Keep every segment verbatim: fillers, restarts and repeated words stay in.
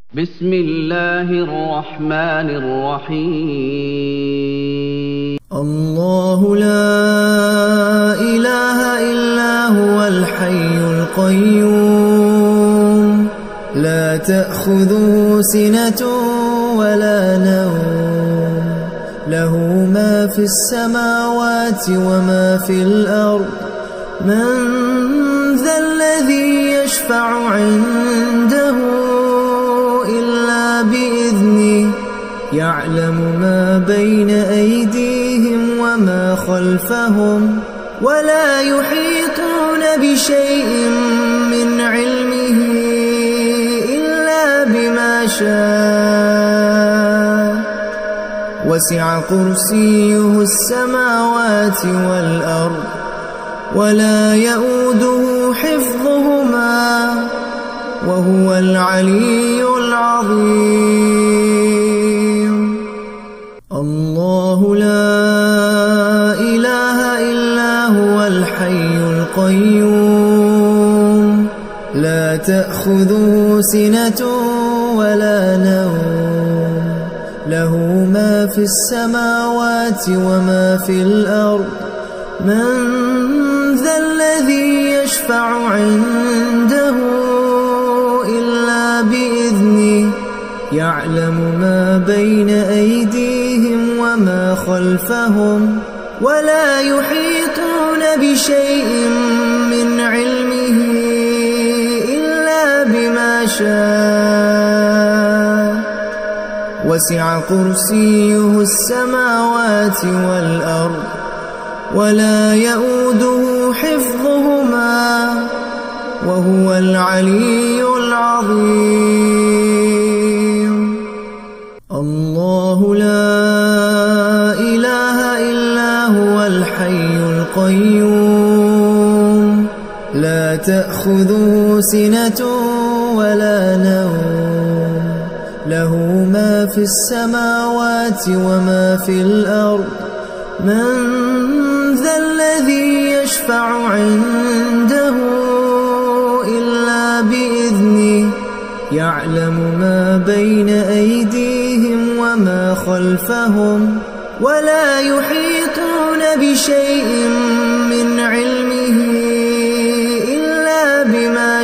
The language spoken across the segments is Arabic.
بسم الله الرحمن الرحيم. الله لا إله إلا هو الحي القيوم لا تأخذه سنة ولا نوم له ما في السماوات وما في الأرض من ذا الذي يشفع عنده إلا بإذنه يعلم ما بين أيديهم وما خلفهم ولا يحيطون بشيء من علمه إلا بما شاء وسع كرسيه السماوات والأرض ولا يؤوده حفظهما وهو العلي العظيم. الله لا إله إلا هو الحي القيوم لا تأخذه سنة ولا نوم له ما في السماوات وما في الأرض من ذا الذي يشفع عنده إلا بإذنه يعلم ما بين أيديهم وما خلفهم ولا يحيطون بشيء من علمه إلا بما شاء وسع كرسيه السماوات والأرض ولا يؤوده حفظهما وهو العلي العظيم. الله لا إله إلا هو الحي القيوم لا تأخذه سنة ولا نوم له ما في السماوات وما في الأرض من ذا الذي يشفع عنده إلا بإذنه يعلم ما بين أيديهم وما خلفهم ولا يحيطون بشيء من علمه إلا بما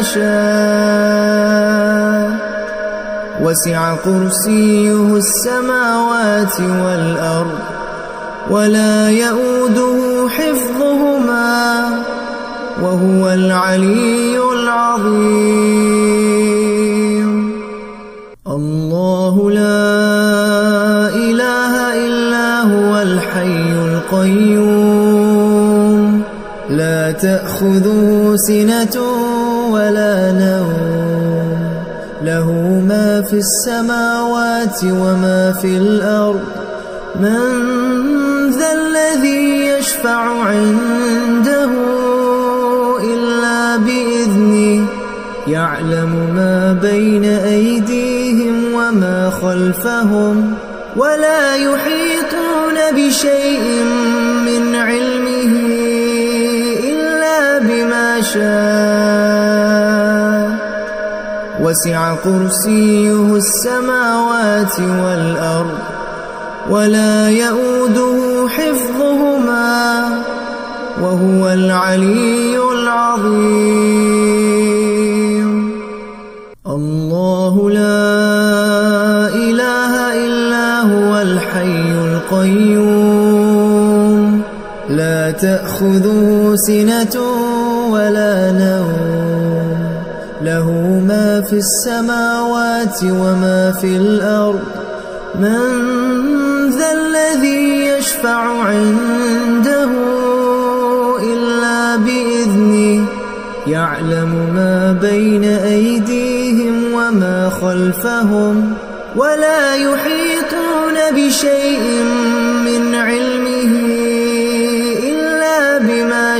شاء وسع كرسيه السماوات والأرض ولا يؤوده حفظهما وهو العلي العظيم. الله لا إله إلا هو الحي القيوم لا تأخذه سنة ولا نوم له ما في السماوات وما في الأرض من ذا الذي يشفع عنده إلا بإذنه يعلم ما بين أيديهم وما خلفهم ولا يحيطون بشيء من علمه إلا بما شاء وسع كرسيه السماوات والأرض ولا يؤوده حفظهما وهو العلي العظيم. الله لا إله إلا هو الحي القيوم لا تأخذه سنة ولا نوم له ما في السماوات وما في الأرض من ذا الذي يشفع عنده إلا بإذنه يعلم ما بين أيديهم وما خلفهم ولا يحيطون بشيء من علمه إلا بما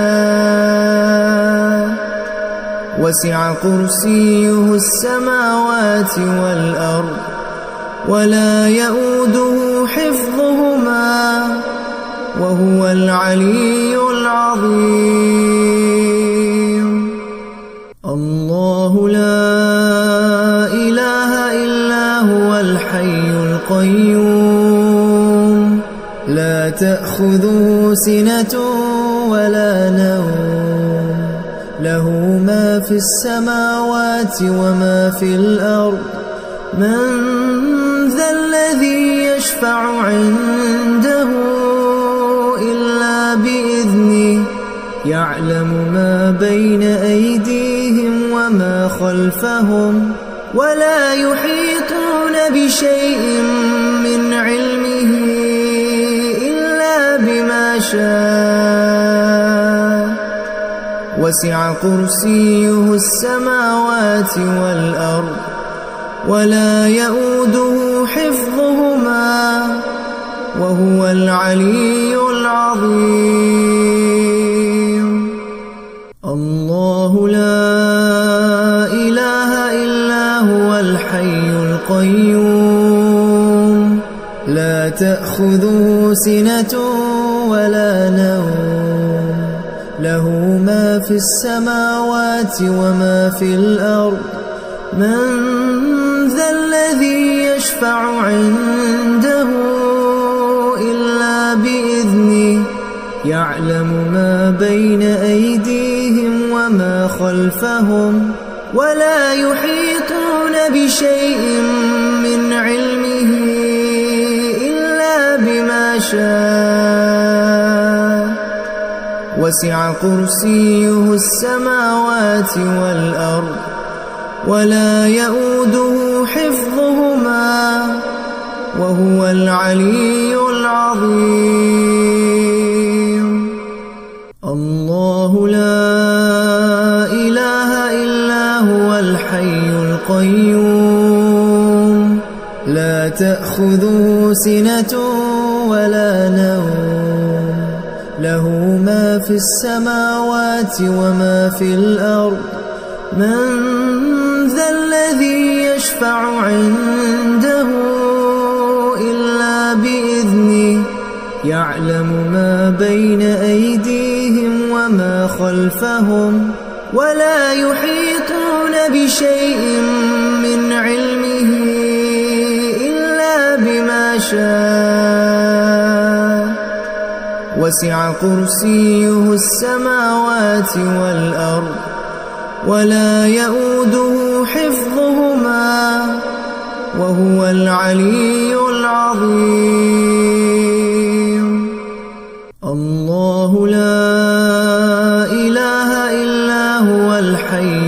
شاء وسع كرسيه السماوات والأرض ولا يؤوده حفظهما وهو العلي العظيم. الله لا إله الحي القيوم لا تأخذه سنة ولا نوم له ما في السماوات وما في الأرض من ذا الذي يشفع عنده إلا بإذنه يعلم ما بين أيديهم وما خلفهم ولا يحيطون بشيء من علمه إلا بما شاء وسع كرسيه السماوات والأرض ولا يؤوده حفظهما وهو العلي العظيم الله لا إله إلا هو الحي القيوم لا تأخذه سنة ولا نوم له ما في السماوات وما في الأرض من ذا الذي يشفع عنده إلا بإذنه يعلم ما بين أيديهم وما خلفهم ولا يحيطون بشيء من علمه إلا بما شاء وسع كرسيه السماوات والأرض ولا يؤوده حفظهما وهو العلي العظيم الله لا إله إلا هو الحي القيوم لا تأخذه سنة ولا نوم له ما في السماوات وما في الأرض من ذا الذي يشفع عنده إلا بإذنه يعلم ما بين أيديهم وما خلفهم ولا يحيطون بشيء من علمه إلا بما شاء وسع كرسيه السماوات والأرض ولا يؤوده حفظهما وهو العلي العظيم الله لا إله إلا هو الحي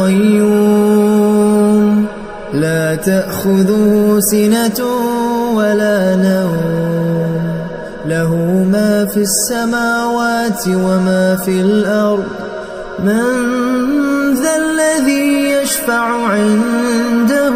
القيوم لا تأخذه سنة ولا نوم له ما في السماوات وما في الأرض من ذا الذي يشفع عنده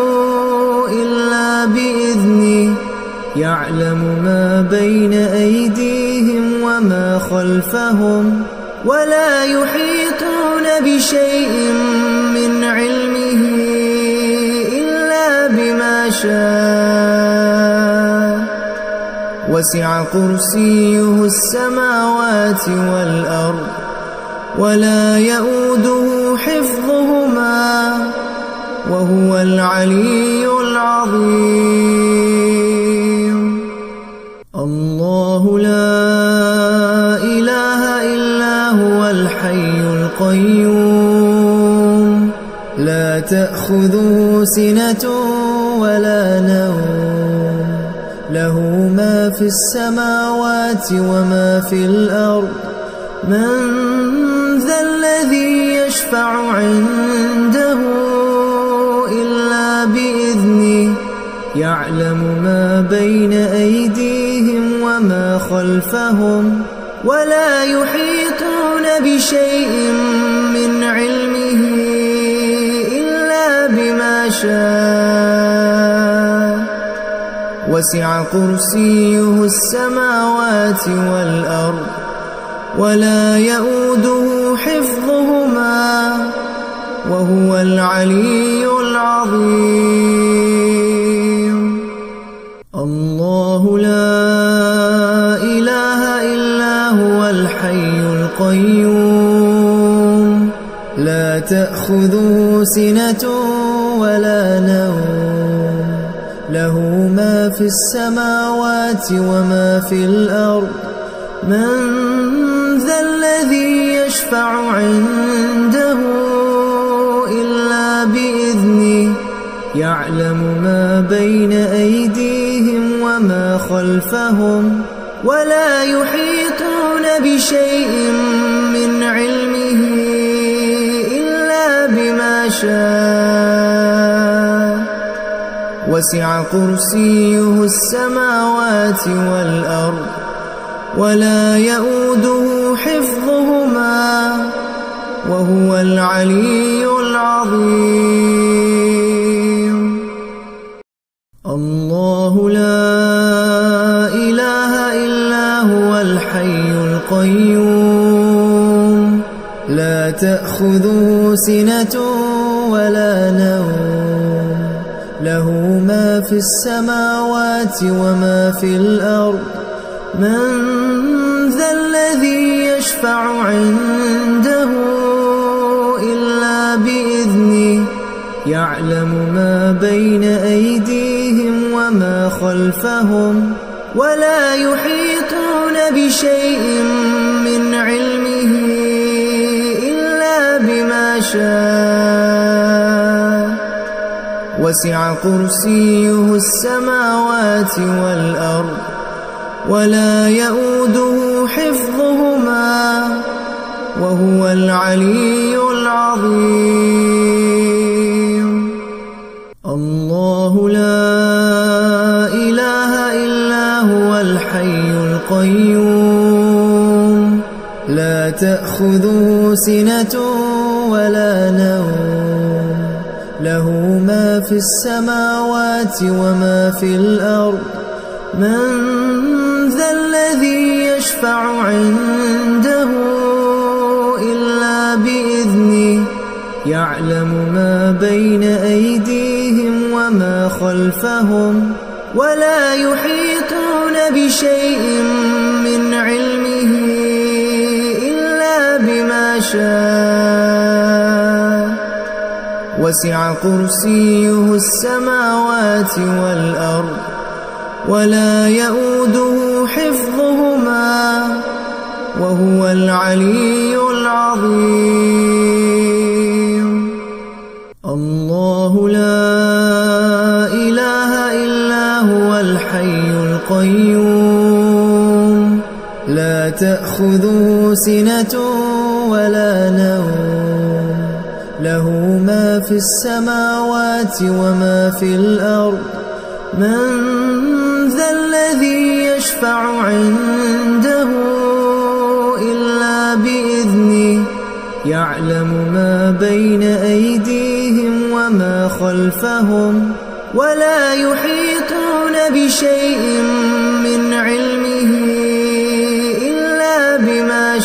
إلا بإذنه يعلم ما بين أيديهم وما خلفهم ولا يحيطون بشيء من علمه إلا بما شاء وسع كرسيه السماوات والأرض ولا يؤوده حفظهما وهو العلي العظيم الله لا إله إلا هو الحي القيوم لا تأخذه سنة ولا نوم له ما في السماوات وما في الأرض من ذا الذي يشفع عنده إلا بإذنه يعلم ما بين أيديهم وما خلفهم ولا يحيطون بشيء من علمه إلا بما شاء وسع كرسيه السماوات والأرض ولا يؤوده حفظهما وهو العلي العظيم الله لا إله إلا هو الحي القيوم لا تأخذه سنة ولا نوم له له ما في السماوات وما في الأرض. من ذا الذي يشفع عنده إلا بإذنه يعلم ما بين أيديهم وما خلفهم ولا يحيطون بشيء من علمه إلا بما شاء. وسع كرسيه السماوات والأرض ولا يؤوده حفظهما وهو العلي العظيم. الله لا إله إلا هو الحي القيوم لا تأخذه سنة ولا نوم له ما في السماوات وما في الأرض. من ذا الذي يشفع عنده إلا بإذنه يعلم ما بين أيديهم وما خلفهم ولا يحيطون بشيء من علمه إلا بما شاء. وسع كرسيه السماوات والأرض ولا يؤوده حفظهما وهو العلي العظيم. الله لا إله إلا هو الحي القيوم لا تأخذه سنة ولا نوم له ما في السماوات وما في الأرض. من ذا الذي يشفع عنده إلا بإذنه يعلم ما بين أيديهم وما خلفهم ولا يحيطون بشيء من علمه إلا بما شاء. وسع كرسيه السماوات والأرض ولا يؤوده حفظهما وهو العلي العظيم. الله لا إله إلا هو الحي القيوم لا تأخذه سنة ولا نوم له ما في السماوات وما في الأرض. من ذا الذي يشفع عنده إلا بإذنه يعلم ما بين أيديهم وما خلفهم ولا يحيطون بشيء من علمه إلا بما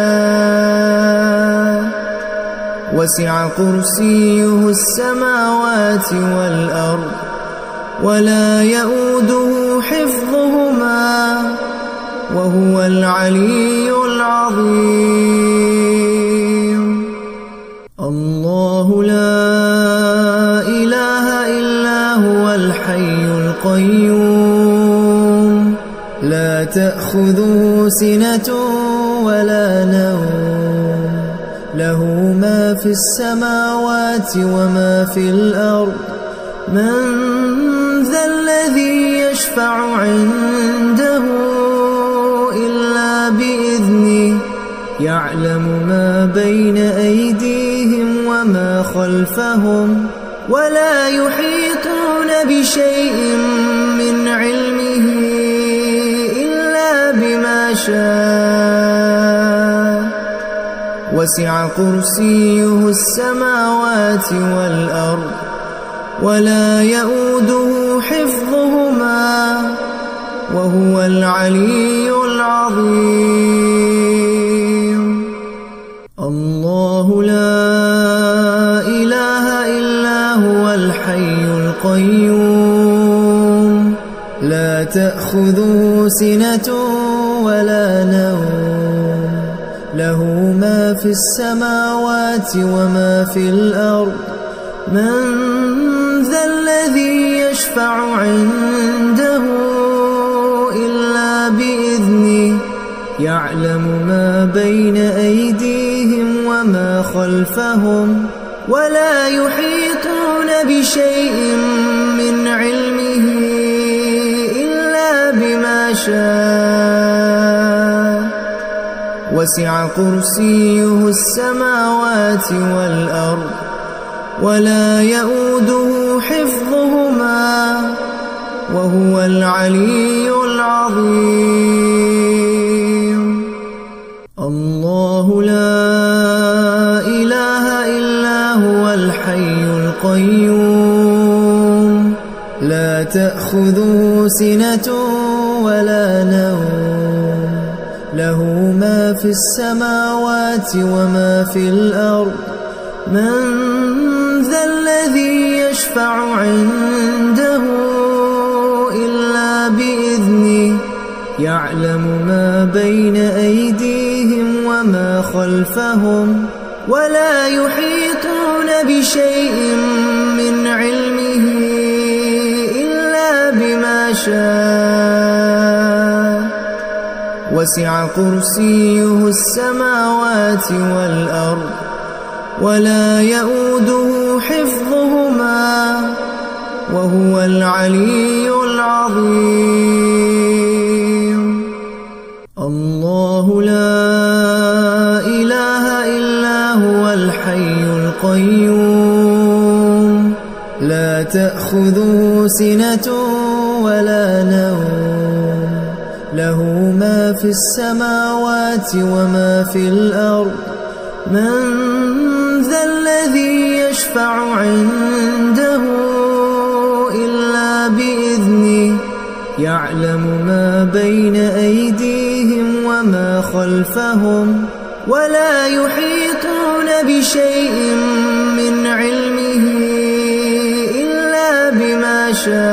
شاء. وسع كرسيه السماوات والأرض ولا يؤوده حفظهما وهو العلي العظيم. الله لا إله إلا هو الحي القيوم لا تأخذه سنة ولا نوم له ما في السماوات وما في الأرض. من ذا الذي يشفع عنده إلا بإذنه يعلم ما بين أيديهم وما خلفهم ولا يحيطون بشيء من علمه إلا بما شاء. وسع كرسيه السماوات والأرض ولا يؤوده حفظهما وهو العلي العظيم. الله لا إله إلا هو الحي القيوم لا تأخذه سنة ولا نوم له ما في السماوات وما في الأرض. من ذا الذي يشفع يشفع عنده إلا بإذنه يعلم ما بين أيديهم وما خلفهم ولا يحيطون بشيء من علمه إلا بما شاء وسع كرسيه السماوات والأرض ولا يؤوده حفظهما وهو العلي العظيم. الله لا إله إلا هو الحي القيوم لا تأخذه سنة ولا نوم له ما في السماوات وما في الأرض من ذا الذي يشفع عنده إلا بإذنه يعلم ما بين أيديهم وما خلفهم ولا يحيطون بشيء من علمه إلا بما شاء وسع كرسيه السماوات والأرض ولا يؤوده حفظهما وهو العلي العظيم. الله لا إله إلا هو الحي القيوم لا تأخذه سنة ولا نوم له ما في السماوات وما في الأرض من ذا الذي يشفع عنده إلا بإذنه يعلم ما بين أيديهم وما خلفهم ولا يحيطون بشيء من علمه إلا بما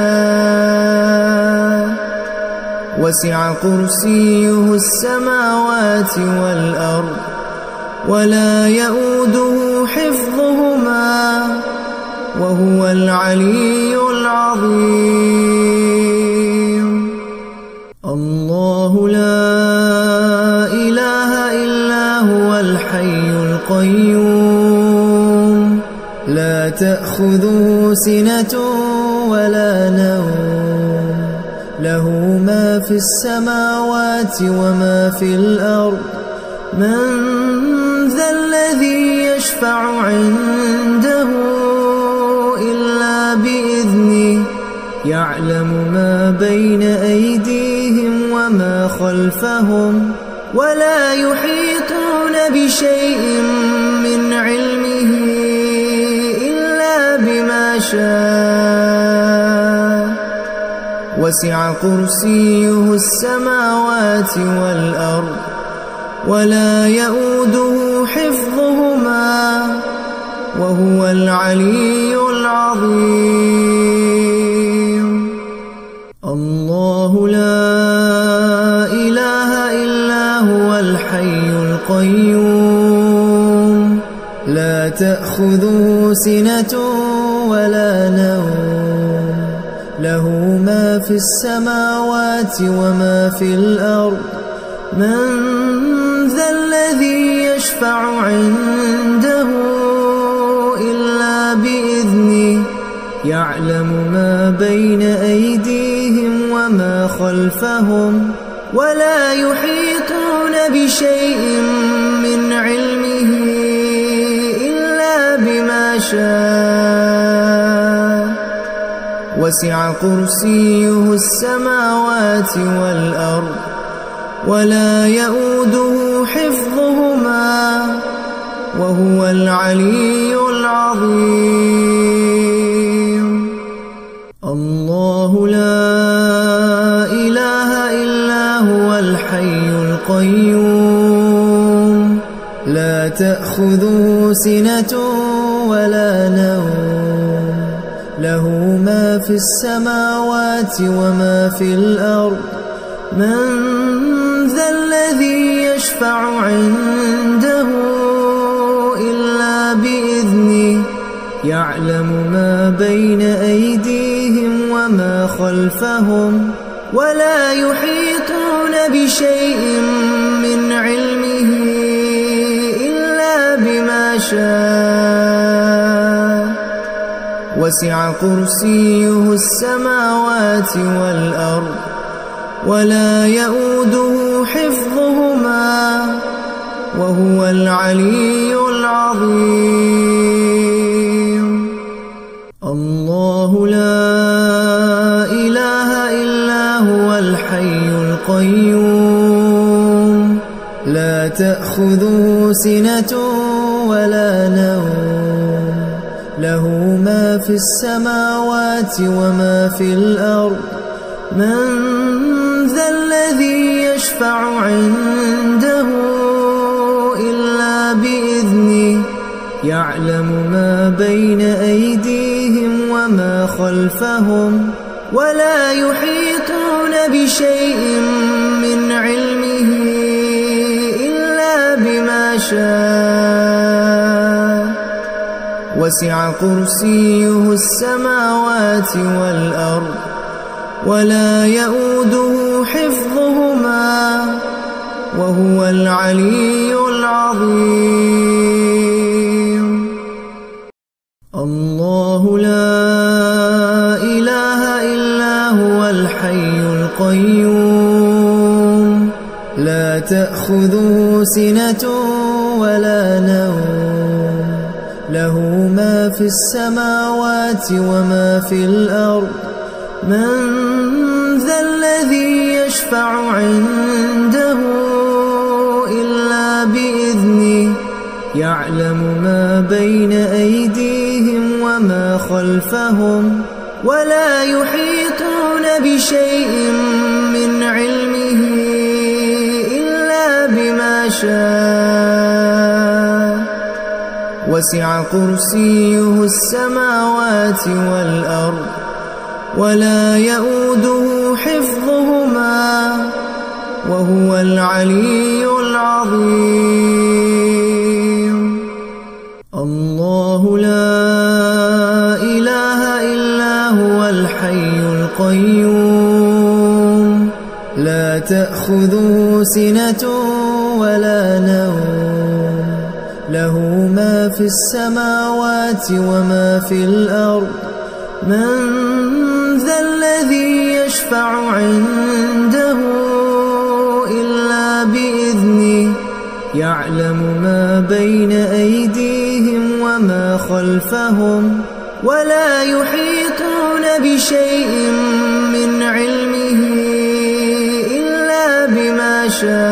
شاء وسع كرسيه السماوات والأرض ولا يؤوده حفظهما وهو العلي العظيم. الله لا إله إلا هو الحي القيوم لا تأخذه سنة ولا نوم له ما في السماوات وما في الأرض من ذا الذي يشفع عنده إلا بإذنه يعلم ما بين أيديهم وما خلفهم ولا يحيطون بشيء من علمه إلا بما شاء وسع كرسيه السماوات والأرض ولا يؤوده حفظهما وهو العلي العظيم. الله لا إله إلا هو الحي القيوم لا تأخذه سنة ولا نوم له ما في السماوات وما في الأرض من ذا الذي يشفع عنده إلا بإذنه يعلم ما بين أيديهم وما خلفهم ولا يحيطون بشيء من علمه إلا بما شاء وسع كرسيه السماوات والأرض ولا يؤوده حفظهما وهو العلي العظيم. الله لا إله إلا هو الحي القيوم لا تأخذه سنة ولا نوم له ما في السماوات وما في الأرض من ذا الذي يشفع عنده إلا بإذنه يعلم ما بين أيديهم وما وما خلفهم ولا يحيطون بشيء من علمه إلا بما شاء وسع كرسيه السماوات والأرض ولا يئوده حفظهما وهو العلي العظيم. الله لا إله إلا هو الحي القيوم لا تأخذه سنة ولا نوم له ما في السماوات وما في الأرض من ذا الذي يشفع عنده إلا بإذنه يعلم ما بين أيديهم وما خلفهم ولا يحيطون بشيء من علمه إلا بما شاء وسع كرسيه السماوات والأرض ولا يئوده حفظهما وهو العلي العظيم. الله لا إله إلا هو الحي القيوم لا تأخذه سنة ولا نوم له ما في السماوات وما في الأرض من ذا الذي يشفع عنده إلا بإذنه يعلم ما بين أيديهم وما خلفهم ولا يحيطون بشيء من علمه إلا بما شاء وسع كرسيه السماوات والأرض ولا يئوده حفظهما وهو العلي العظيم. الله لا إله إلا هو الحي القيوم لا تأخذه سنة ولا نوم له ما في السماوات وما في الأرض من ذا الذي يشفع عنده إلا بإذنه يعلم ما بين أيديهم وما خلفهم ولا يحيطون بشيء من علمه إلا بما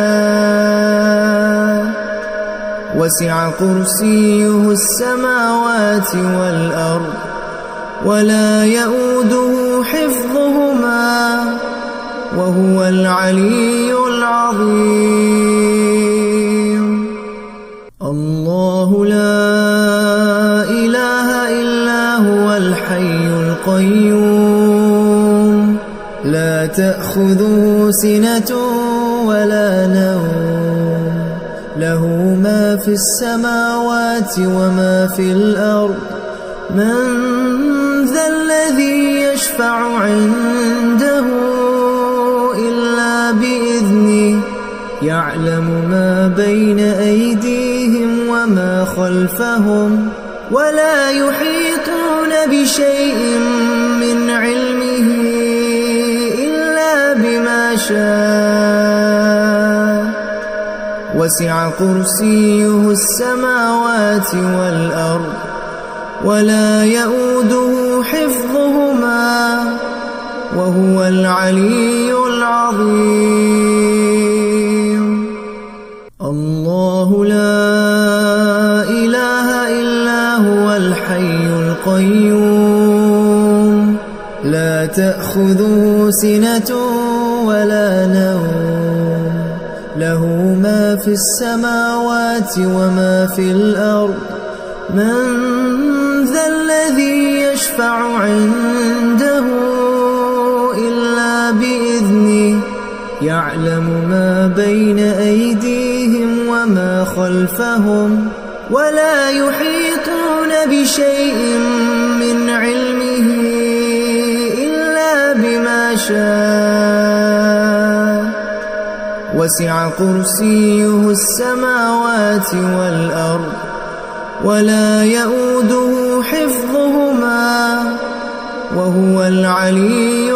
شاء وسع كرسيه السماوات والأرض ولا يئوده حفظهما وهو العلي العظيم. الله لا إله إلا هو الحي القيوم لا تأخذه سنة ولا نوم له ما في السماوات وما في الأرض من ذا الذي يشفع عنده إلا بإذنه يعلم ما بين أيديهم وما خلفهم ولا يحيطون بشيء من علمه إلا بما شاء وسع كرسيه السماوات والأرض ولا يئوده حفظهما وهو العلي العظيم. الله لا إله إلا هو الحي القيوم لا تأخذه سنة ولا نوم له ما في السماوات وما في الأرض من ذا الذي يشفع عنده إلا بإذنه يعلم ما بين أيديهم وما خلفهم ولا يحيطون بشيء من علمه إلا شاء وسع كرسيه السماوات والأرض ولا يئوده حفظهما وهو العلي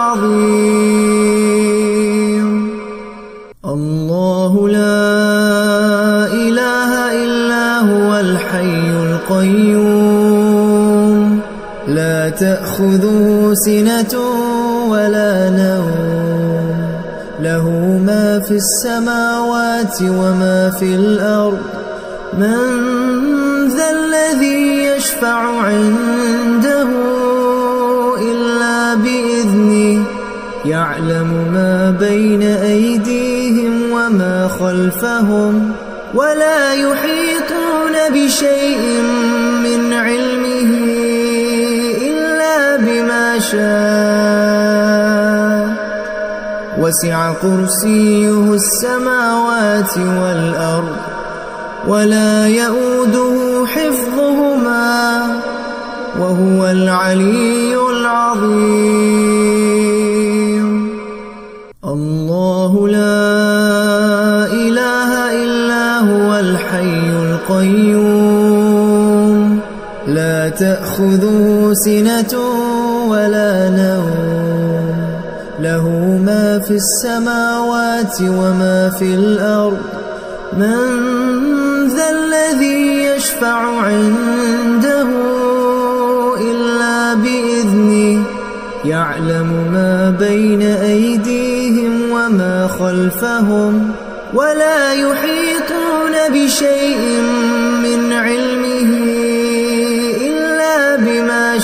العظيم. الله لا إله إلا هو الحي القيوم لا تأخذه سنة ولا نوم له ما في السماوات وما في الأرض من ذا الذي يشفع عنده إلا بإذنه يعلم ما بين أيديهم وما خلفهم ولا يحيطون بشيء من علمه إلا بما شاء وسع كرسيه السماوات والأرض ولا يئوده حفظهما وهو العلي العظيم. الله لا إله إلا هو الحي القيوم لا تأخذه سنة ولا نوم له ما في السماوات وما في الأرض من ذا الذي يشفع عنده إلا بإذنه يعلم ما بين أيديهم وما خلفهم ولا يحيطون بشيء من علمه إلا بما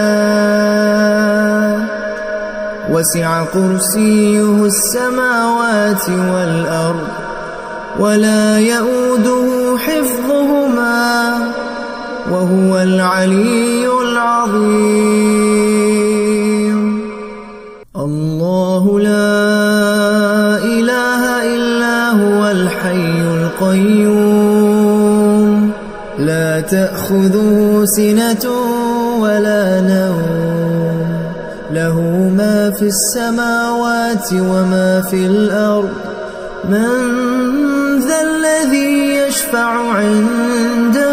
شاء وسع كرسيه السماوات والأرض ولا يئوده حفظهما وهو العلي العظيم. الله لا إله إلا هو الحي القيوم لا تأخذه سنة ولا نوم له ما في السماوات وما في الأرض من ذا الذي يشفع عنده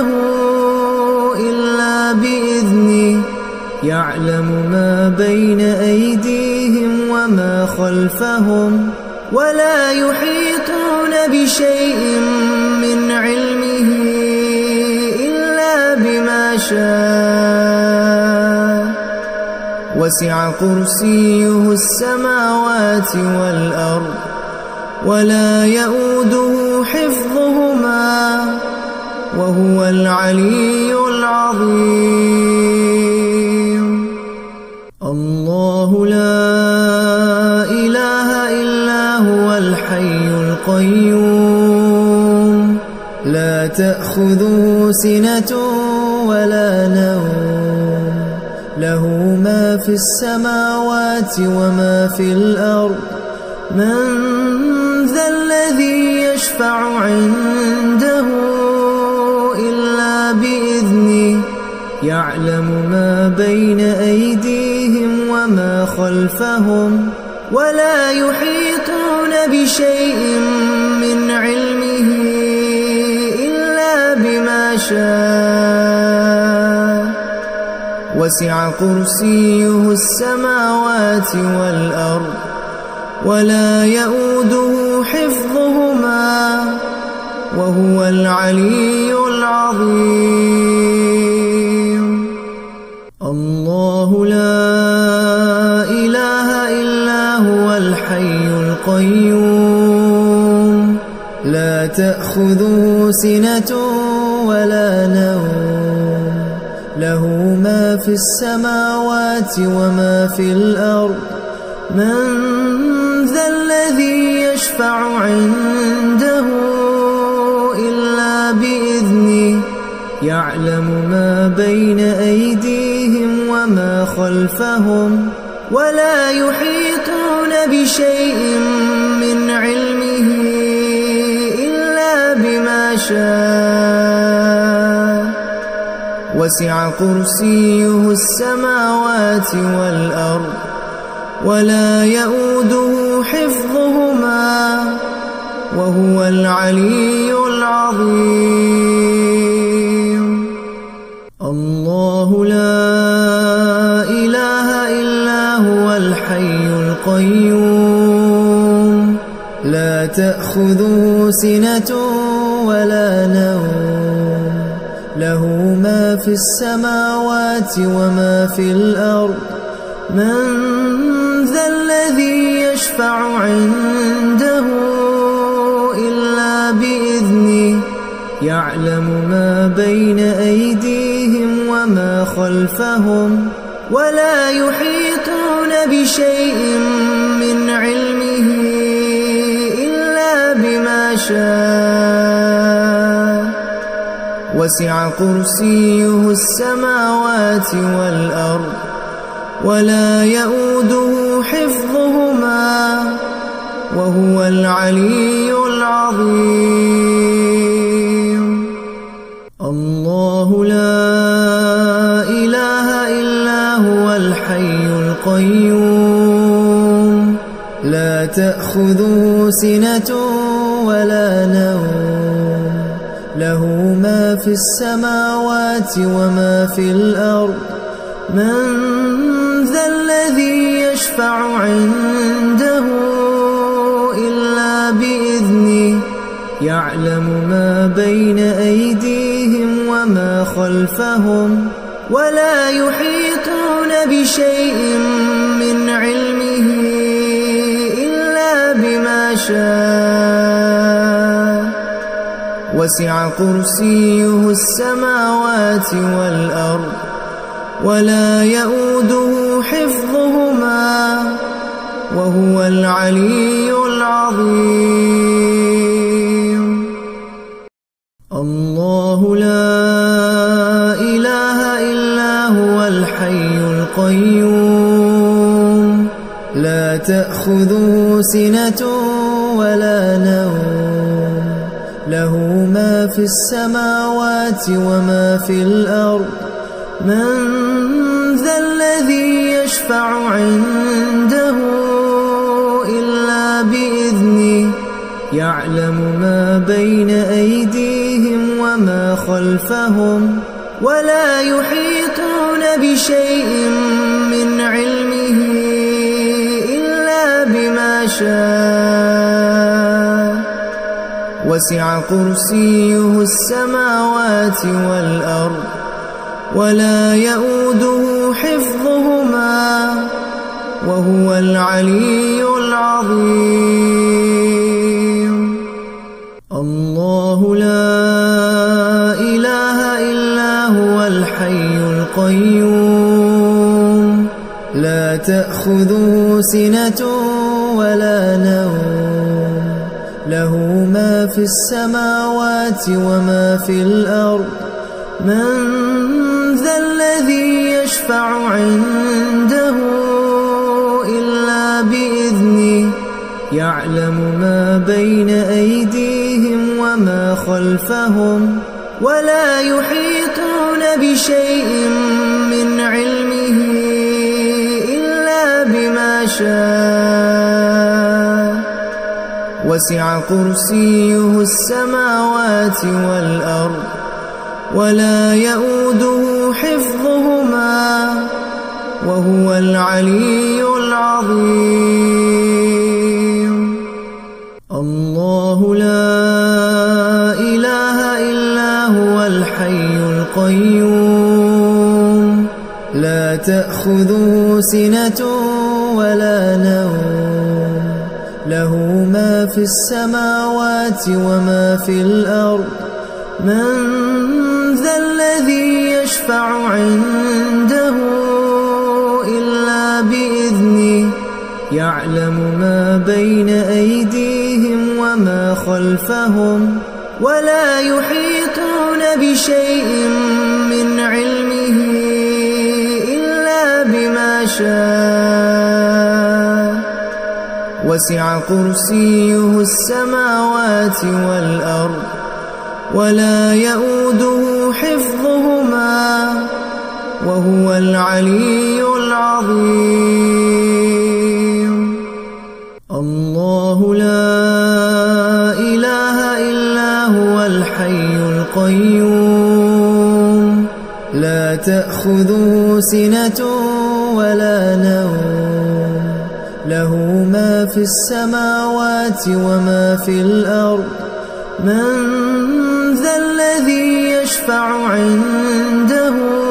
إلا بإذنه يعلم ما بين أيديهم وما خلفهم ولا يحيطون بشيء من علمه إلا بما شاء وسع كرسيه السماوات والأرض ولا يئوده حفظهما وهو العلي العظيم. الله لا إله إلا هو الحي القيوم لا تأخذه سنة ولا نوم له ما في السماوات وما في الأرض من ذا الذي يشفع عنده إلا بإذنه يعلم ما بين أيديهم وما خلفهم ولا يحيطون بشيء من علمه إلا بما شاء وسع كرسيه السماوات والأرض ولا يئوده حفظهما وهو العلي العظيم. الله لا إله إلا هو الحي القيوم لا تأخذه سنة ولا نوم له ما في السماوات وما في الأرض من ذا الذي يشفع عنده إلا بإذنه يعلم ما بين أيديهم وما خلفهم ولا يحيطون بشيء من علمه إلا بما شاء وسع كرسيه السماوات والأرض ولا يؤوده حفظهما وهو العلي العظيم. الله لا إله إلا هو الحي القيوم لا تأخذه سنة ولا نوم له ما في السماوات وما في الأرض من ذا الذي يشفع عنده إلا بإذنه يعلم ما بين أيديهم وما خلفهم ولا يحيطون بشيء من علمه إلا بما شاء وسع كرسيه السماوات والأرض ولا يؤوده حفظهما وهو العلي العظيم. الله لا إله إلا هو الحي القيوم لا تأخذه سنة ولا نوم له ما في السماوات وما في الأرض من ذا الذي يشفع عنده إلا بإذنه يعلم ما بين أيديهم وما خلفهم ولا يحيطون بشيء من علمه إلا بما شاء وسع كرسيه السماوات والأرض ولا يؤوده حفظهما وهو العلي العظيم. الله لا إله إلا هو الحي القيوم لا تأخذه سنة ولا نوم له ما في السماوات وما في الأرض من ذا الذي يشفع عنده إلا بإذنه يعلم ما بين أيديهم وما خلفهم ولا يحيطون بشيء من علمه إلا بما شاء وسع كرسيه السماوات والأرض ولا يؤوده حفظهما وهو العلي العظيم. الله لا إله إلا هو الحي القيوم لا تأخذه سنة ولا نوم له ما في السماوات وما في الأرض من ذا الذي يشفع عنده إلا بإذنه يعلم ما بين أيديهم وما خلفهم ولا يحيطون بشيء من علمه إلا بما شاء وسع كرسيه السماوات والأرض ولا يؤوده حفظهما وهو العلي العظيم. الله لا إله إلا هو الحي القيوم لا تأخذه سنة ولا نوم له ما في السماوات وما في الأرض من ذا الذي يشفع عنده إلا بإذنه يعلم ما بين أيديهم وما خلفهم ولا يحيطون بشيء من علمه إلا بما شاء وسع كرسيه السماوات والأرض ولا يؤوده حفظهما وهو العلي العظيم. تأخذه سنة ولا نوم له ما في السماوات وما في الأرض من ذا الذي يشفع عنده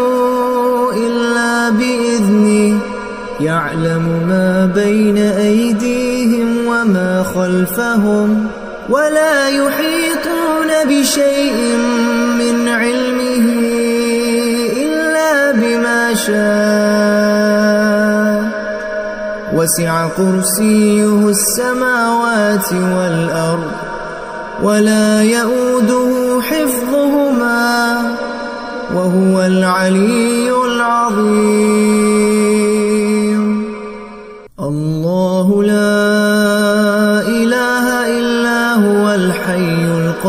إلا بإذنه يعلم ما بين أيديهم وما خلفهم ولا يحيطون بشيء من علمه إلا بما شاء وسع كرسيه السماوات والأرض ولا يؤوده حفظهما وهو العلي العظيم الله لا إله إلا هو الحي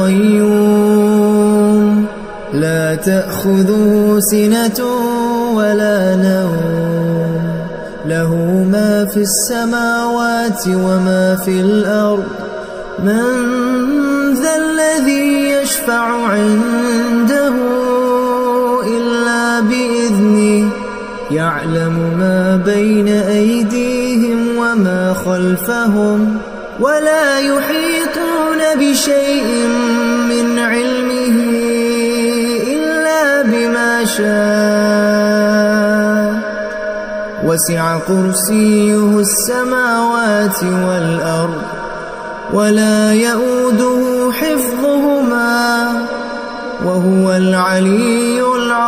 القيوم لا تأخذه سنة ولا نوم له ما في السماوات وما في الأرض من ذا الذي يشفع عنده إلا بإذنه يعلم ما بين أيديهم وما خلفهم ولا يحيطون بشيء من علمه إلا بما شاء وسع كرسيه السماوات والأرض ولا يؤوده حفظهما وهو العلي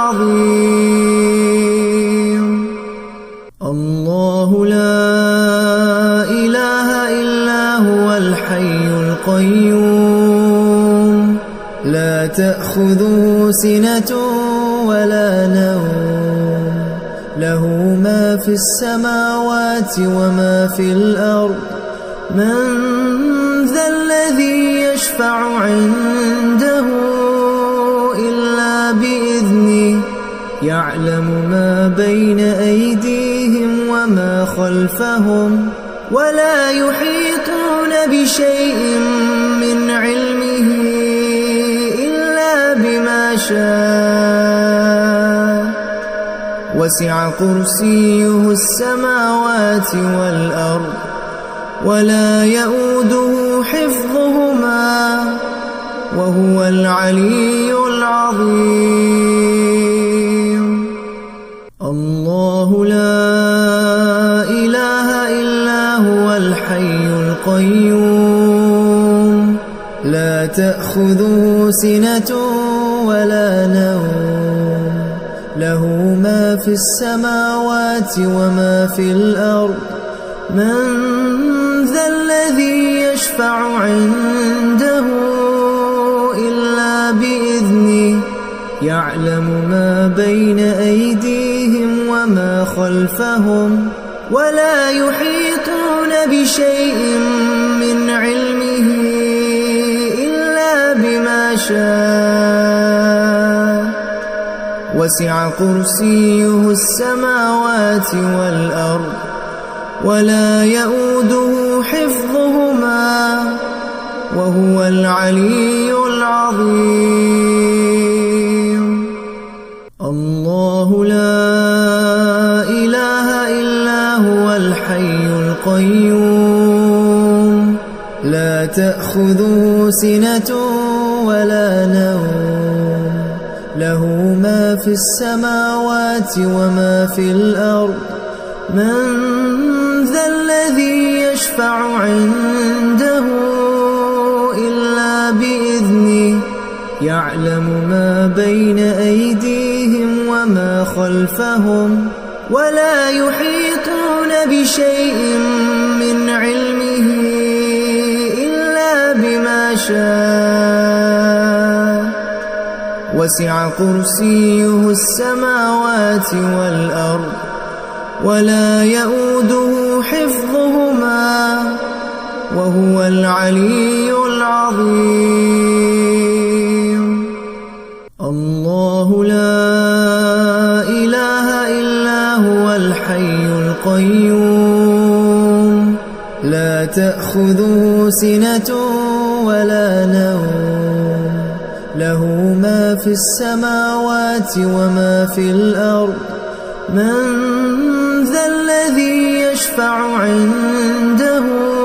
العظيم الله لا إله إلا هو الحي القيوم لا تأخذه سنة ولا نوم له ما في السماوات وما في الأرض من ذا الذي يشفع عنده إلا بإذنه يعلم ما بين أيديهم وما خلفهم ولا يحيطون بشيء من علمه إلا بما شاء وسع كرسيه السماوات والأرض ولا يؤوده حفظهما وهو العلي العظيم الله لا إله إلا هو الحي القيوم لا تأخذه سنة ولا نوم له ما في السماوات وما في الأرض من ذا الذي يشفع عنده إلا بإذنه يعلم ما بين أيديهم وما خلفهم ولا يحيطون بشيء من علمه إلا بما شاء وسع كرسيه السماوات والأرض ولا يؤوده حفظهما وهو العلي العظيم الله لا إله إلا هو الحي القيوم لا تأخذه سنة ولا نوم له ما في السماوات وما في الأرض من ذا الذي يشفع عنده إلا بإذنه يعلم ما بين أيديهم وما خلفهم ولا يحيطون بشيء من علمه إلا بما شاء وسع كرسيه السماوات والأرض ولا يؤوده حفظهما وهو العلي العظيم الله لا إله إلا هو الحي القيوم لا تأخذه سنة ولا نوم له ما في السماوات وما في الأرض. من ذا الذي يشفع عنده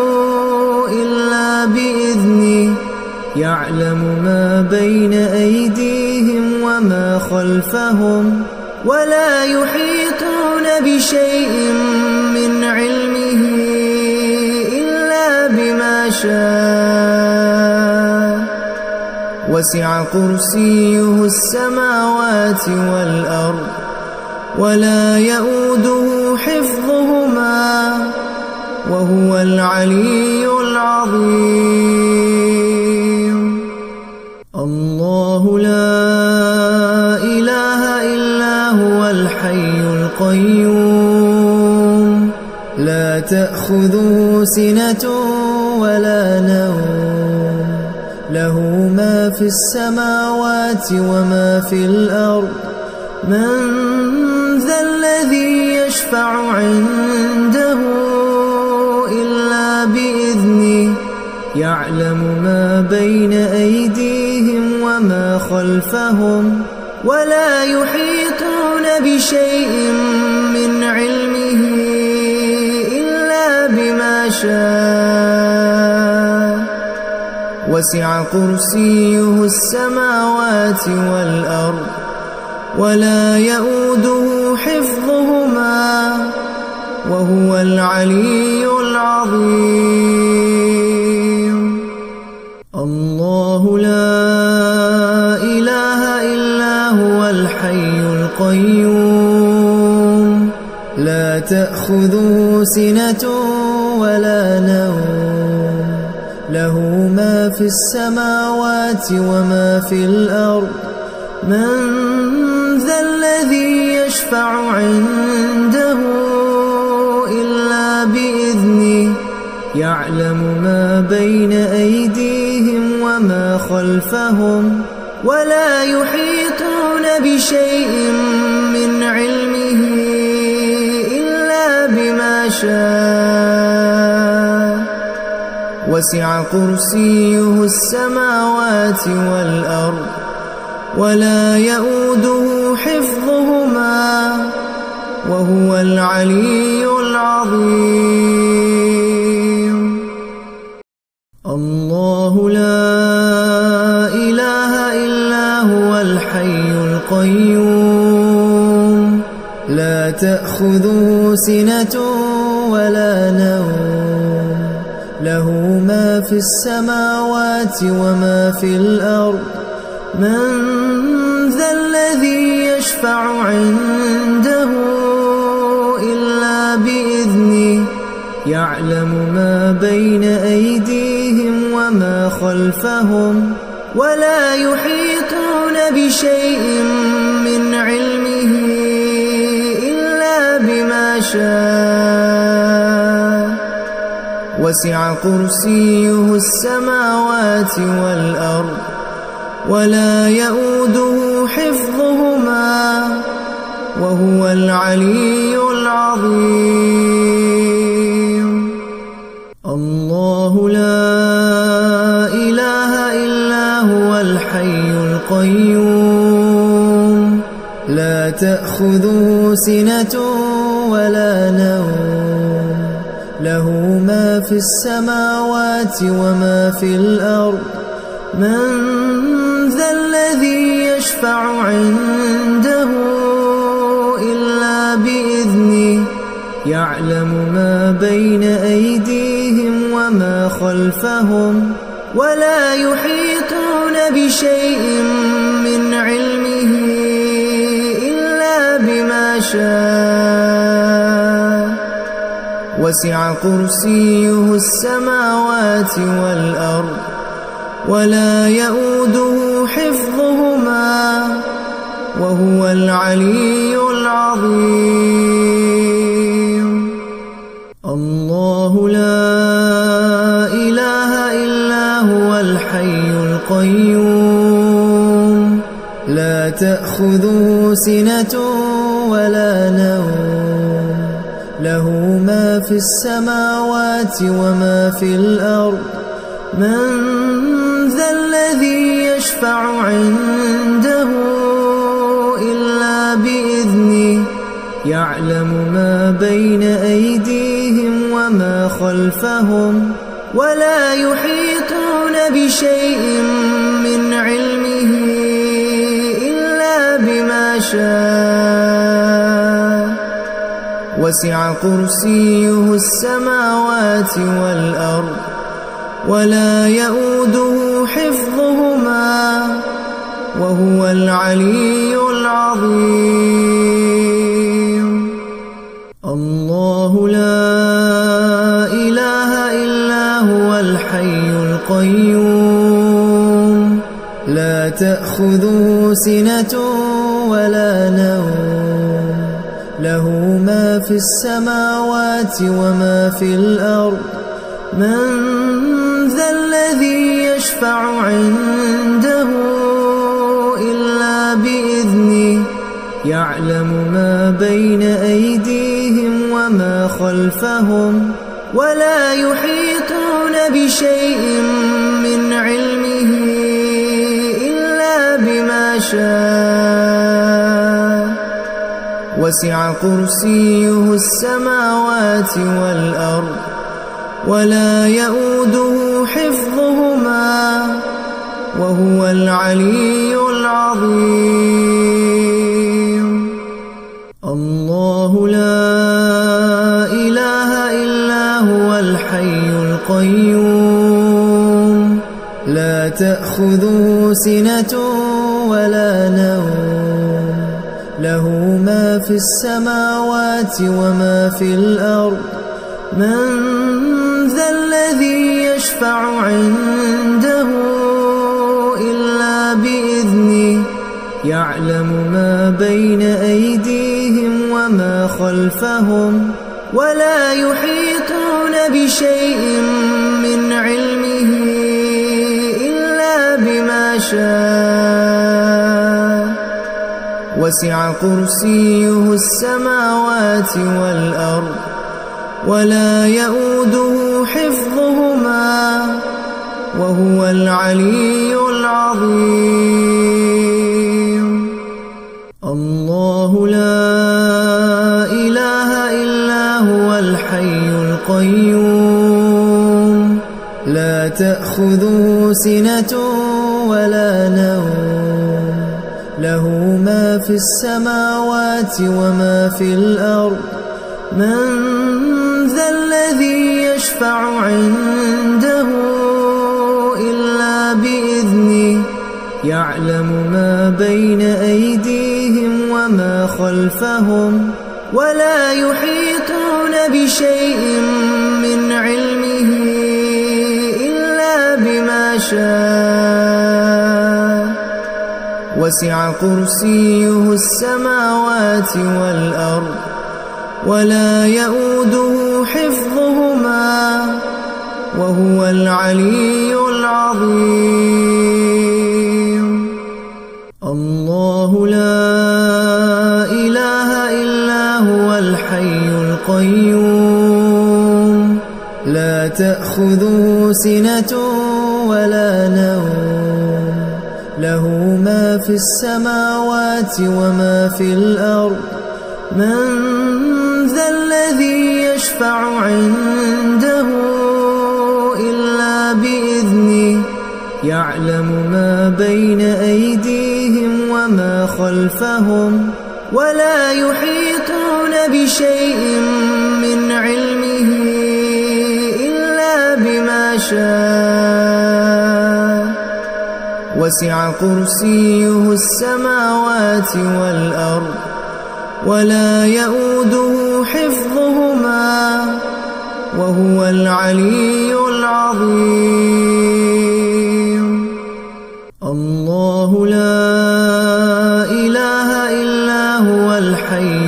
إلا بإذنه يعلم ما بين أيديهم وما خلفهم ولا يحيطون بشيء من علمه إلا بما شاء. وسع كرسيه السماوات والأرض ولا يئوده حفظهما وهو العلي العظيم. الله لا إله إلا هو الحي القيوم لا تأخذه سنة ولا نوم له ما في السماوات وما في الأرض. من ذا الذي يشفع عنده إلا بإذنه يعلم ما بين أيديهم وما خلفهم ولا يحيطون بشيء من علمه إلا بما شاء. وسع كرسيه السماوات والأرض ولا يئوده حفظهما وهو العلي العظيم. الله لا إله إلا هو الحي القيوم لا تأخذه سنة ولا نوم له ما في السماوات وما في الأرض. من ذا الذي يشفع عنده إلا بإذنه يعلم ما بين أيديهم وما خلفهم ولا يحيطون بشيء من علمه إلا بما شاء. وسع كرسيه السماوات والأرض ولا يئوده حفظهما وهو العلي العظيم. الله لا إله إلا هو الحي القيوم لا تأخذه سنة ولا نوم له ما في السماوات وما في الأرض. من ذا الذي يشفع عنده إلا بإذنه يعلم ما بين أيديهم وما خلفهم ولا يحيطون بشيء من علمه إلا بما شاء. وسع كرسيه السماوات والأرض ولا يئوده حفظهما وهو العلي العظيم. الله لا إله إلا هو الحي القيوم لا تأخذه سنة ولا نوم له ما في السماوات وما في الأرض. من ذا الذي يشفع عنده إلا بإذنه يعلم ما بين أيديهم وما خلفهم ولا يحيطون بشيء من علمه إلا بما شاء. وسع كرسيه السماوات والأرض ولا يئوده حفظهما وهو العلي العظيم. الله لا إله إلا هو الحي القيوم لا تأخذه سنة ولا نوم له ما في السماوات وما في الأرض. من ذا الذي يشفع عنده إلا بإذنه يعلم ما بين أيديهم وما خلفهم ولا يحيطون بشيء من علمه إلا بما شاء وسع كرسيه السماوات والأرض ولا يؤوده حفظهما وهو العلي العظيم. الله لا إله إلا هو الحي القيوم لا تأخذه سنة ولا نوم له ما في السماوات وما في الأرض من ذا الذي يشفع عنده إلا بإذنه يعلم ما بين أيديهم وما خلفهم ولا يحيطون بشيء من علمه إلا بما شاء وسع كرسيه السماوات والأرض ولا يؤوده حفظهما وهو العلي العظيم. الله لا إله إلا هو الحي القيوم لا تأخذه سنة ولا نوم له ما في السماوات وما في الأرض من ذا الذي يشفع عنده إلا بإذنه يعلم ما بين أيديهم وما خلفهم ولا يحيطون بشيء من علمه إلا بما شاء وسع كرسيه السماوات والأرض ولا يؤوده حفظهما وهو العلي العظيم. الله لا إله إلا هو الحي القيوم لا تأخذه سنة ولا نوم له ما في السماوات وما في الأرض من ذا الذي يشفع عنده إلا بإذنه يعلم ما بين أيديهم وما خلفهم ولا يحيطون بشيء من علمه إلا بما شاء وسع كرسيه السماوات والأرض ولا يؤوده حفظهما وهو العلي العظيم. الله لا إله إلا هو الحي القيوم لا تأخذه سنة ولا نوم له ما في السماوات وما في الأرض من ذا الذي يشفع عنده إلا بإذنه يعلم ما بين أيديهم وما خلفهم ولا يحيطون بشيء من علمه إلا بما شاء وسع كرسيه السماوات والأرض ولا يؤوده حفظهما وهو العلي العظيم. الله لا إله إلا هو الحي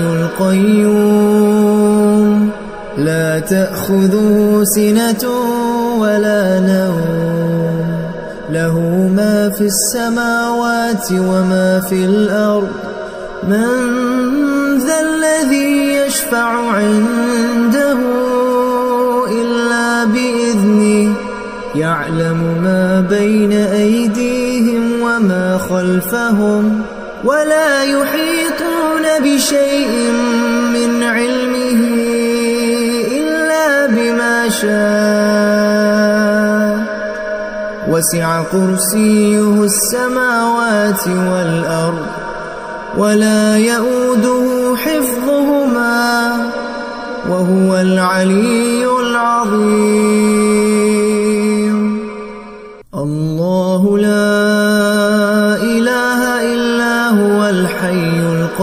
القيوم لا تأخذه سنة ولا نوم له ما في السماوات وما في الأرض من ذا الذي يشفع عنده إلا بإذنه يعلم ما بين أيديهم وما خلفهم ولا يحيطون بشيء من علمه إلا بما شاء وسع كرسيه السماوات والأرض ولا يؤوده حفظهما وهو العلي العظيم. الله لا إله إلا هو الحي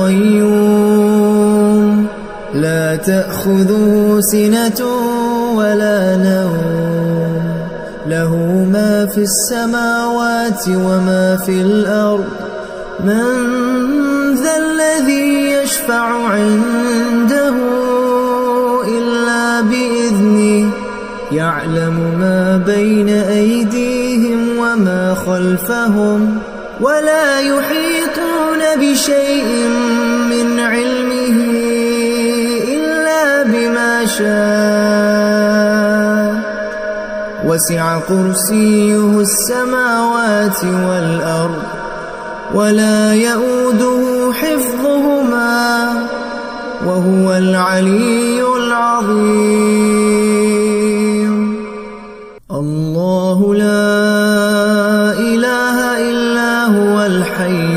القيوم لا تأخذه سنة ولا نوم له ما في السماوات وما في الأرض من ذا الذي يشفع عنده إلا بإذنه يعلم ما بين أيديهم وما خلفهم ولا يحيطون بشيء من علمه إلا بما شاء وسع كرسيه السماوات والأرض ولا يؤوده حفظهما وهو العلي العظيم. الله لا إله إلا هو الحي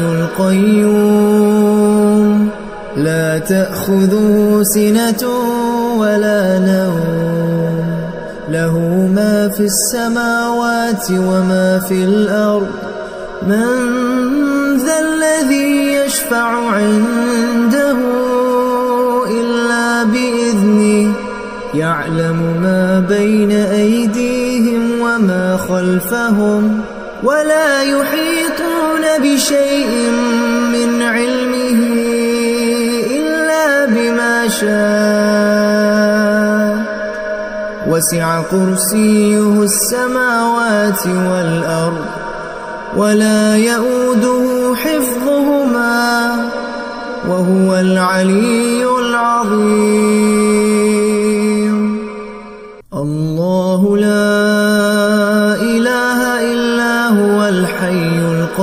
القيوم لا تأخذه سنة ولا نوم له ما في السماوات وما في الأرض من ذا الذي يشفع عنده إلا بإذنه يعلم ما بين أيديهم وما خلفهم ولا يحيطون بشيء من علمه إلا بما شاء وسع كرسيه السماوات والأرض ولا يؤوده حفظهما وهو العلي العظيم. الله لا إله إلا هو الحي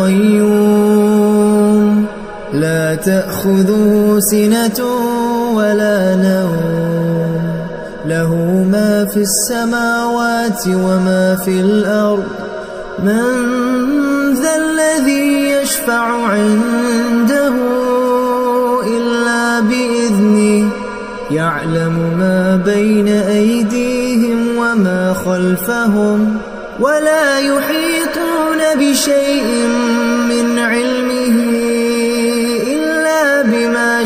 القيوم لا تأخذه سنة ولا نوم له ما في السماوات وما في الأرض من ذا الذي يشفع عنده إلا بإذنه يعلم ما بين أيديهم وما خلفهم ولا يحيطون بشيء من علمه إلا بما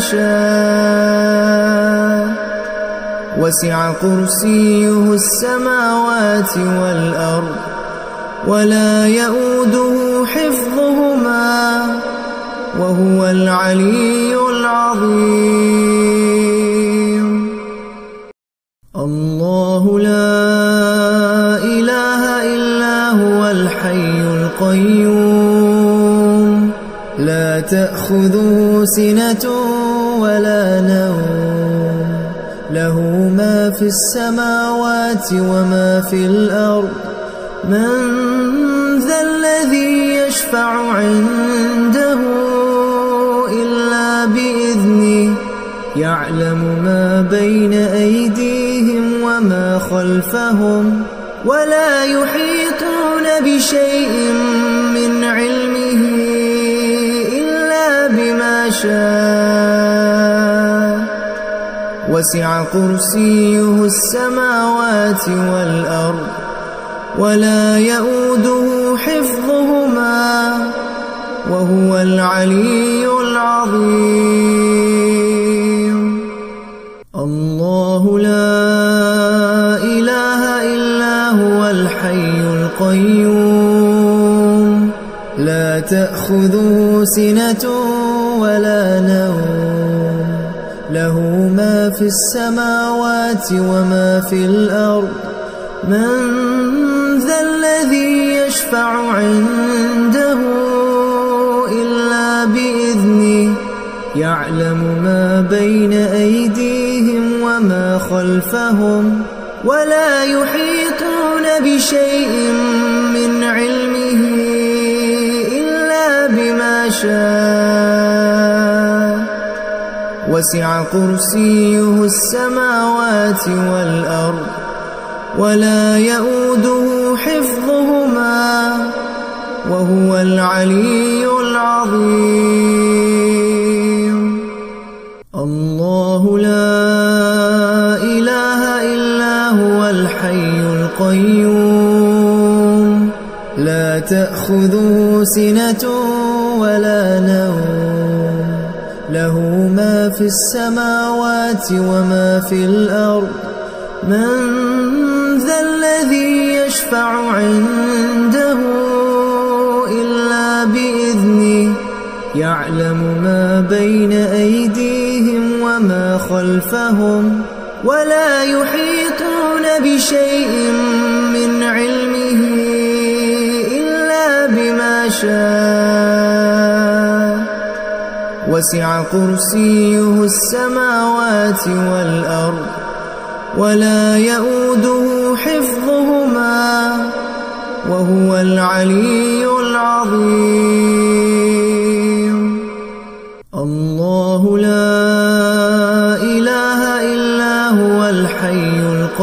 شاء وسع كرسيه السماوات والأرض ولا يؤوده حفظهما وهو العلي العظيم. الله لا إله إلا هو الحي القيوم لا تأخذه سنة ولا نوم له ما في السماوات وما في الأرض من ذا الذي يشفع عنده إلا بإذنه يعلم ما بين أيديهم وما خلفهم ولا يحيطون بشيء من علمه إلا بما شاء وسع كرسيه السماوات والأرض ولا يؤوده حفظهما وهو العلي العظيم. الله لا إله إلا هو الحي القيوم لا تأخذه سنة ولا نوم له ما في السماوات وما في الأرض من ذا الذي يشفع عنده إلا بإذنه يعلم ما بين أيديهم وما خلفهم ولا يحيطون بشيء من علمه إلا بما شاء وسع كرسيه السماوات والأرض ولا يئوده حفظهما وهو العلي العظيم. الله لا إله إلا هو الحي القيوم لا تأخذه سنة ولا نوم له ما في السماوات وما في الأرض من ذا الذي يشفع عنده إلا بإذنه يعلم ما بين أيديهم وما خلفهم ولا يحيطون بشيء من علمه إلا بما شاء وسع كرسيه السماوات والأرض ولا يئوده حفظهما وهو العلي العظيم. الله لا إله إلا هو الحي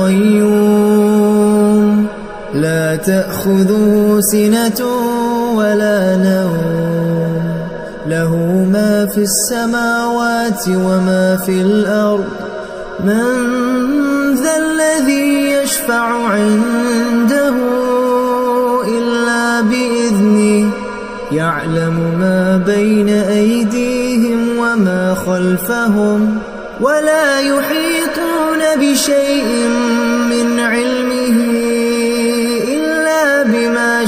القيوم لا تأخذه سنة ولا نوم له ما في السماوات وما في الأرض من ذا الذي يشفع عنده إلا بإذنه يعلم ما بين أيديهم وما خلفهم ولا يحيطون بشيء من علمه إلا بما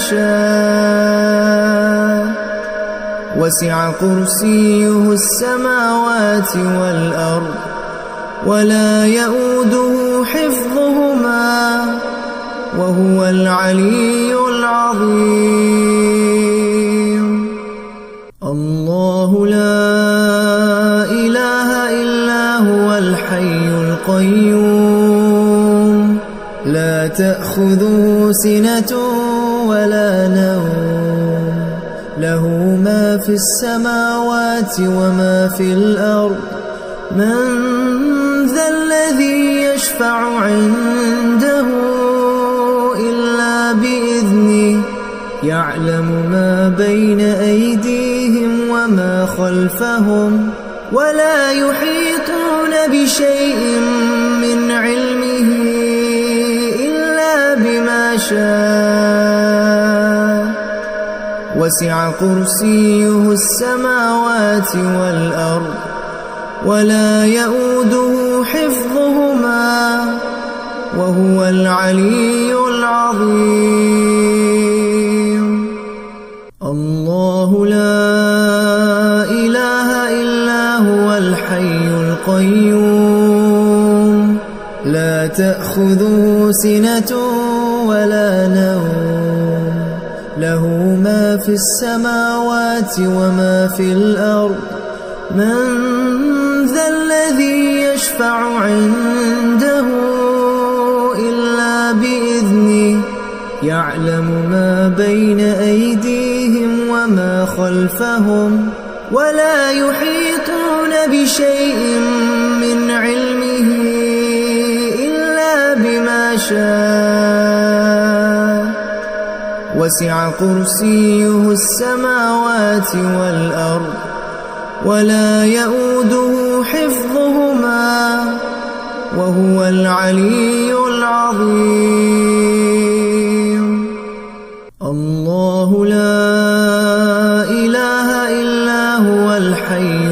شاء وسع كرسيه السماوات والأرض ولا يئوده حفظهما وهو العلي العظيم. الله لا إله إلا هو الحي القيوم لا تأخذه سنة ولا نوم له ما في السماوات وما في الأرض من ذا الذي يشفع عنده إلا بإذنه يعلم ما بين أيديهم وما خلفهم ولا يحيطون بشيء من علمه إلا بما شاء وسع كرسيه السماوات والأرض ولا يئوده حفظهما وهو العلي العظيم. الله لا إله إلا هو الحي القيوم لا تأخذه سنة ولا نوم له ما في السماوات وما في الأرض من ذا الذي يشفع عنده إلا بإذنه يعلم ما بين أيديهم وما خلفهم ولا يحيطون بشيء من علمه إلا بما شاء وسع كرسيه السماوات والأرض ولا يئوده حفظهما وهو العلي العظيم. الله لا إله إلا هو الحي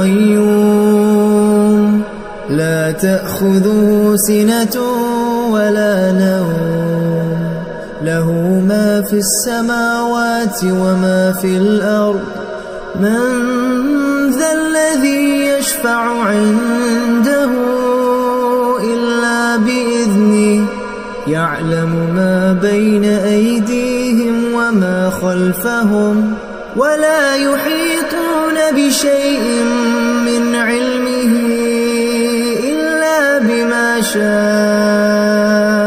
القيوم لا تأخذه سنة ولا نوم له ما في السماوات وما في الأرض من ذا الذي يشفع عنده إلا بإذنه يعلم ما بين أيديهم وما خلفهم ولا يحيطون بشيء من علمه إلا بما شاء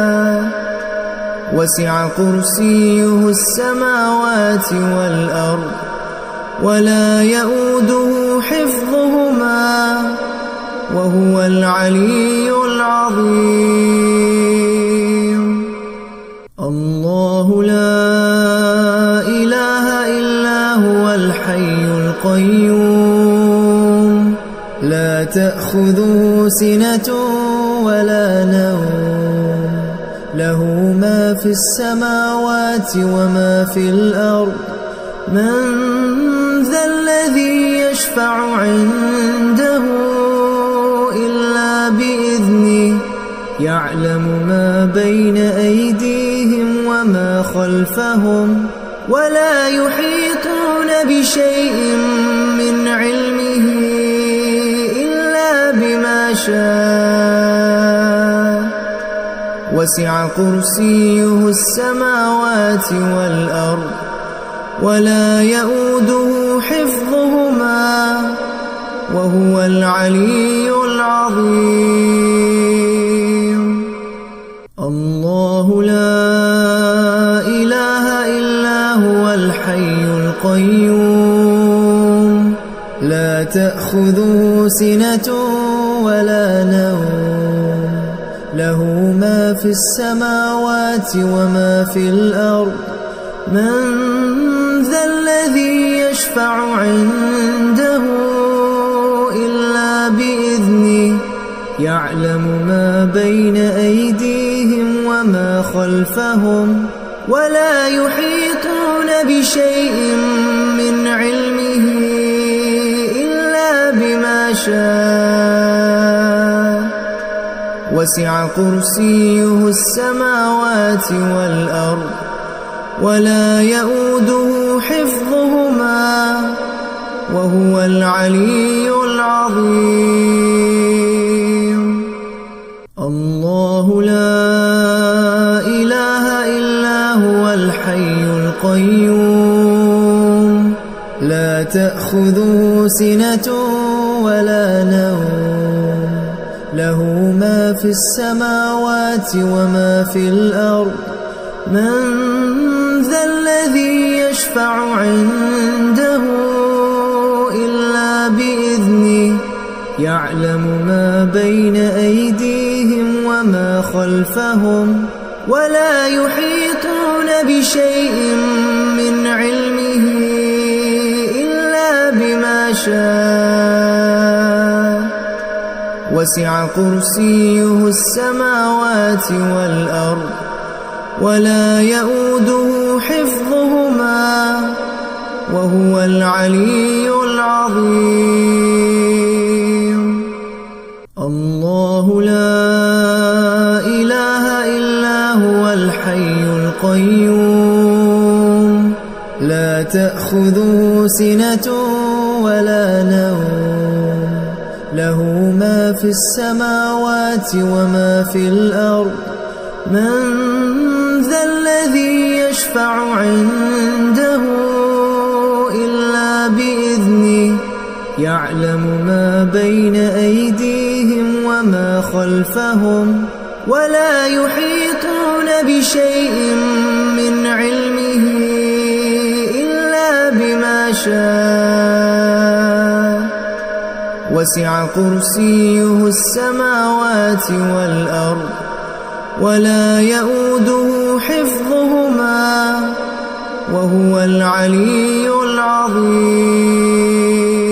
وسع كرسيه السماوات والأرض ولا يئوده حفظهما وهو العلي العظيم. الله لا إله إلا هو الحي القيوم لا تأخذه سنة ولا نوم له ما في السماوات وما في الأرض من ذا الذي يشفع عنده إلا بإذنه يعلم ما بين أيديهم وما خلفهم ولا يحيطون بشيء من علمه إلا بما شاء وسع كرسيه السماوات والأرض ولا يئوده حفظهما وهو العلي العظيم. الله لا إله إلا هو الحي القيوم لا تأخذه سنة ولا نوم له ما في السماوات وما في الأرض من ذا الذي يشفع عنده إلا بإذنه يعلم ما بين أيديهم وما خلفهم ولا يحيطون بشيء من علمه إلا بما شاء وسع كرسيه السماوات والأرض ولا يئوده حفظهما وهو العلي العظيم. الله لا إله إلا هو الحي القيوم لا تأخذه سنة ولا نوم له ما في السماوات وما في الأرض من ذا الذي يشفع عنده إلا بإذنه يعلم ما بين أيديهم وما خلفهم ولا يحيطون بشيء من علمه إلا بما شاء وسع كرسيه السماوات والأرض ولا يئوده حفظهما وهو العلي العظيم. الله لا إله إلا هو الحي القيوم لا تأخذه سنة ولا نوم له ما في السماوات وما في الأرض من ذا الذي يشفع عنده إلا بإذنه يعلم ما بين أيديهم وما خلفهم ولا يحيطون بشيء من علمه إلا بما شاء وسع كرسيه السماوات والأرض ولا يئوده حفظهما وهو العلي العظيم.